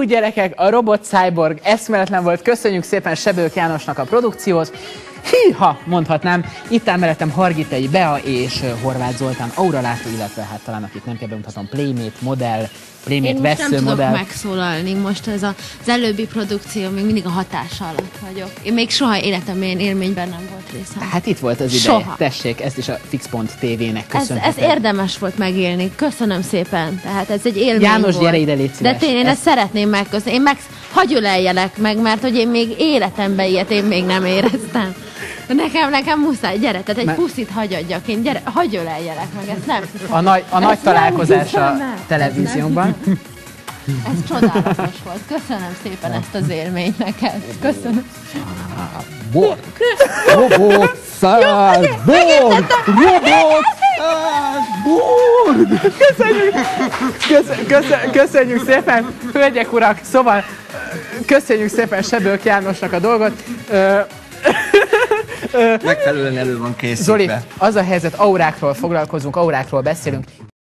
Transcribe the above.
gyerekek, a Robot Cyborg eszméletlen volt. Köszönjük szépen Sebők Jánosnak a produkciót. Híha, mondhatnám. Itt áll mellettem Hargitei Bea és Horváth Zoltán auralátó, illetve hát talán akit nem kell bemutatnom, Playmate modell, Playmate vesző modell. Én most nem tudok megszólalni, most ez az előbbi produkció, még mindig a hatása alatt vagyok. Én még soha életemben ilyen élményben nem volt részem. Hát itt volt az ideje. Soha. Tessék, ezt is a Fix.tv-nek köszönhetem. Ez érdemes volt megélni. Köszönöm szépen. Tehát ez egy élmény János, volt. gyere ide, légy szíves. De én ezt szeretném megköszönni. Hagy öleljelek meg, mert hogy én még életemben ilyet én még nem éreztem. Nekem muszáj, gyere, tehát egy puszit hagyadjak én, gyere, hagyj öleljelek meg, ezt nem. A nagy találkozás a televízióban. Ez csodálatos volt, köszönöm szépen ezt az élményt neked. Köszönöm. Robot Cyborg! Köszönjük szépen, hölgyek, urak, szóval köszönjük szépen Sebők Jánosnak a dolgot. Megfelelően elő van készítve. Zoli, az a helyzet, aurákról foglalkozunk, aurákról beszélünk.